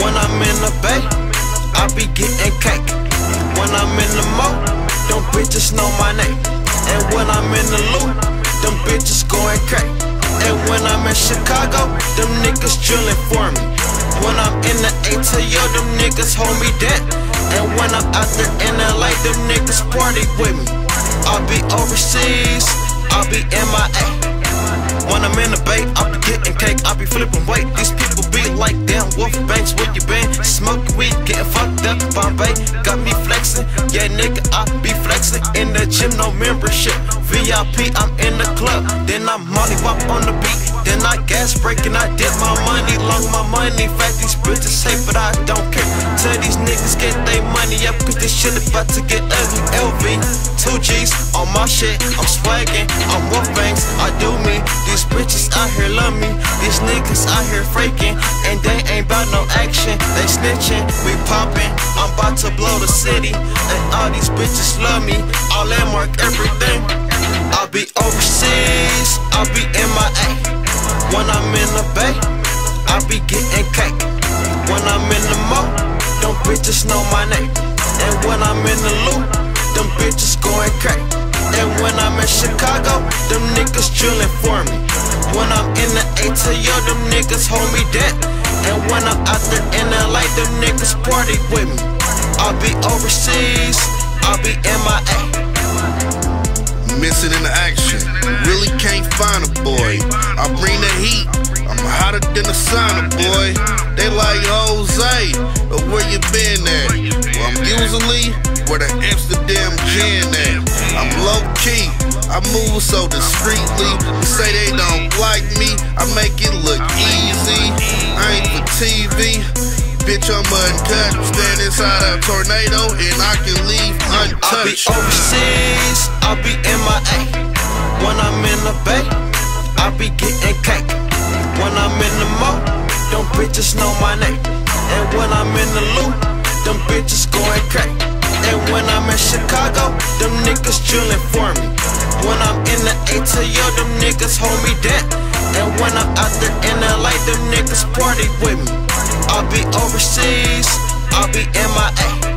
When I'm in the Bay, I be getting cake. When I'm in the Mo, them bitches know my name. And when I'm in the loop, them bitches going crack. And when I'm in Chicago, them niggas drilling for me. When I'm in the ATL, them niggas hold me down. And when I'm out there in LA, them niggas party with me. I'll be overseas, I'll be MIA. When I'm in the Bay, I'll be getting cake, I'll be flipping weight. These people be like, damn, Wolf Banks, where you been? Smoking weed, getting fucked up, Bombay, got me flexing. Yeah, nigga, I be flexing. In the gym, no membership. VIP, I'm in the club. Then I'm molly wop on the beat. Then I gas break and I dip my money, long my money. Fact, these bitches hate, but I don't care. Tell these niggas get they money up, cause this shit about to get ugly. LV, 2 G's on my shit, I'm swagging, I'm Wolf Banks, I do me. These bitches out here love me, these niggas out here faking, and they ain't bout no action. They snitching, we popping, I'm about to blow the city, and all these bitches love me, all landmark everything. I'll be overseas, I'll be MIA. When I'm in the Bay, I be getting cake. When I'm in the Mo, them bitches know my name. And when I'm in the loop, them bitches going crack. And when I'm in Chicago, them niggas drilling for me. When I'm in the ATL, them niggas hold me down. And when I'm out there in LA, them niggas party with me. I'll be overseas, I'll be MIA. Missing in the action, really can't find a boy. I bring the heat, I'm hotter than the sauna, boy. They like Jose, but where you been at? Well, I'm usually where the Amsterdam gin at. I'm low key, I move so discreetly. They say they don't like me, I make it look easy. I ain't for TV, bitch, I'm untouched. Stand inside a tornado and I can leave untouched. I'll be overseas, I'll be MIA. When I'm in the Bay, I'll be getting cake. When I'm in the Mo, them bitches know my name. And when I'm in the loop, them bitches going crack. And when I'm in Chicago, them niggas drilling for me. When I'm in the ATL, them niggas hold me down. And when I'm out there in LA, them niggas party with me. I'll be overseas, I'll be MIA.